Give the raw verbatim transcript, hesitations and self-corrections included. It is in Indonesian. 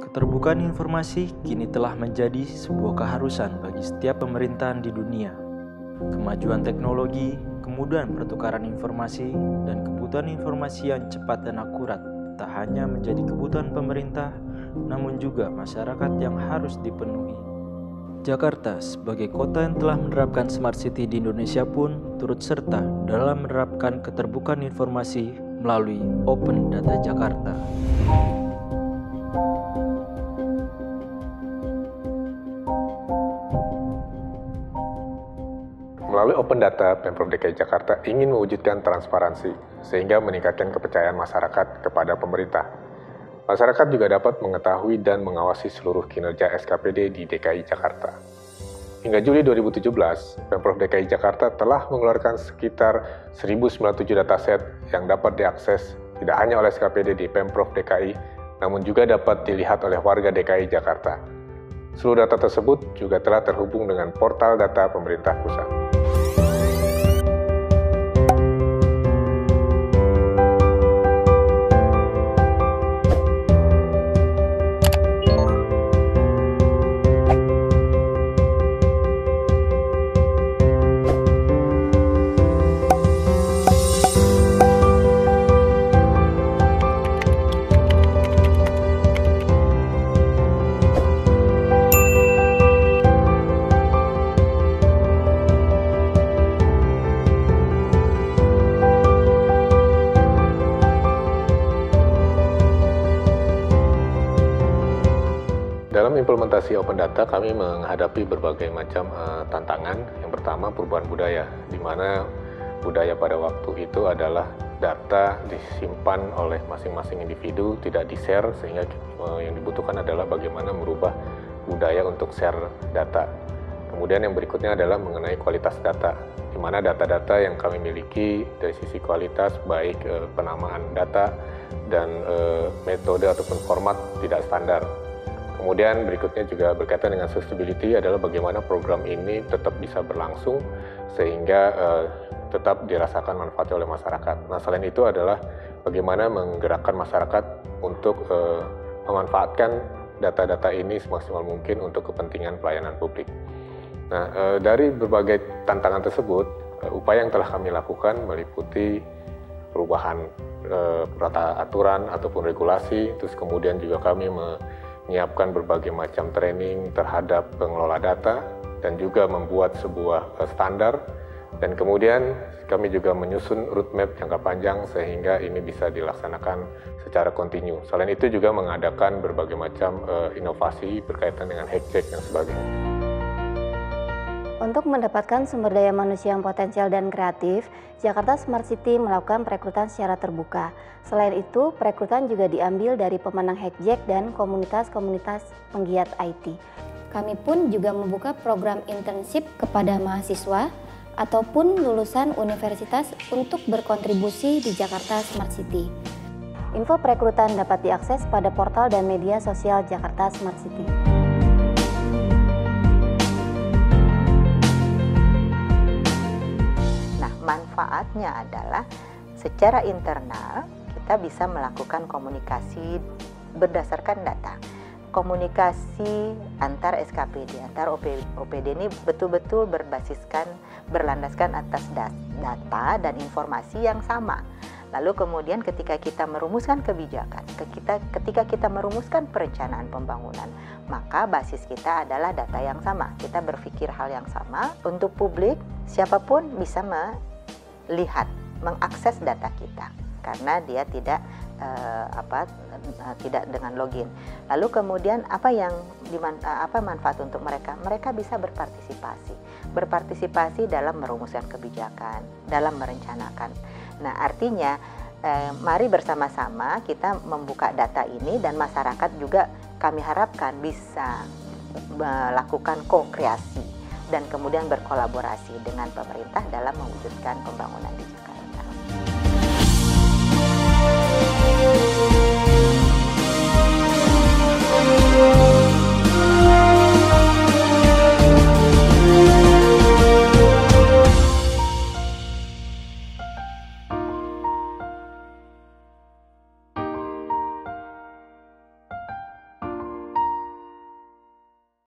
Keterbukaan informasi kini telah menjadi sebuah keharusan bagi setiap pemerintahan di dunia. Kemajuan teknologi, kemudahan pertukaran informasi, dan kebutuhan informasi yang cepat dan akurat tak hanya menjadi kebutuhan pemerintah, namun juga masyarakat yang harus dipenuhi. Jakarta sebagai kota yang telah menerapkan Smart City di Indonesia pun turut serta dalam menerapkan keterbukaan informasi melalui Open Data Jakarta. Melalui Open Data, Pemprov D K I Jakarta ingin mewujudkan transparansi sehingga meningkatkan kepercayaan masyarakat kepada pemerintah. Masyarakat juga dapat mengetahui dan mengawasi seluruh kinerja S K P D di D K I Jakarta. Hingga Juli dua ribu tujuh belas, Pemprov D K I Jakarta telah mengeluarkan sekitar seribu sembilan puluh tujuh dataset yang dapat diakses tidak hanya oleh S K P D di Pemprov D K I, namun juga dapat dilihat oleh warga D K I Jakarta. Seluruh data tersebut juga telah terhubung dengan portal data pemerintah pusat. Dalam implementasi Open Data, kami menghadapi berbagai macam uh, tantangan. Yang pertama, perubahan budaya, di mana budaya pada waktu itu adalah data disimpan oleh masing-masing individu, tidak di-share, sehingga uh, yang dibutuhkan adalah bagaimana merubah budaya untuk share data. Kemudian yang berikutnya adalah mengenai kualitas data, di mana data-data yang kami miliki dari sisi kualitas, baik uh, penamaan data dan uh, metode ataupun format tidak standar. Kemudian berikutnya juga berkaitan dengan sustainability adalah bagaimana program ini tetap bisa berlangsung sehingga uh, tetap dirasakan manfaatnya oleh masyarakat. Nah, selain itu adalah bagaimana menggerakkan masyarakat untuk uh, memanfaatkan data-data ini semaksimal mungkin untuk kepentingan pelayanan publik. Nah, uh, dari berbagai tantangan tersebut, uh, upaya yang telah kami lakukan meliputi perubahan uh, perata aturan ataupun regulasi, terus kemudian juga kami me menyiapkan berbagai macam training terhadap pengelola data dan juga membuat sebuah standar, dan kemudian kami juga menyusun roadmap jangka panjang sehingga ini bisa dilaksanakan secara kontinu. Selain itu juga mengadakan berbagai macam uh, inovasi berkaitan dengan hack check dan sebagainya. Untuk mendapatkan sumber daya manusia yang potensial dan kreatif, Jakarta Smart City melakukan perekrutan secara terbuka. Selain itu, perekrutan juga diambil dari pemenang Hackjack dan komunitas-komunitas penggiat I T. Kami pun juga membuka program internship kepada mahasiswa ataupun lulusan universitas untuk berkontribusi di Jakarta Smart City. Info perekrutan dapat diakses pada portal dan media sosial Jakarta Smart City. Manfaatnya adalah secara internal kita bisa melakukan komunikasi berdasarkan data. Komunikasi antar S K P D, antar O P D ini betul-betul berbasiskan, berlandaskan atas data dan informasi yang sama. Lalu kemudian ketika kita merumuskan kebijakan, ketika, ketika kita merumuskan perencanaan pembangunan, maka basis kita adalah data yang sama. Kita berpikir hal yang sama untuk publik, siapapun bisa melihat, mengakses data kita karena dia tidak uh, apa uh, tidak dengan login. Lalu kemudian apa yang diman, uh, apa manfaat untuk mereka? Mereka bisa berpartisipasi, berpartisipasi dalam merumuskan kebijakan, dalam merencanakan. Nah, artinya eh, mari bersama-sama kita membuka data ini dan masyarakat juga kami harapkan bisa melakukan ko-kreasi dan kemudian berkolaborasi dengan pemerintah dalam mewujudkan pembangunan di Jakarta.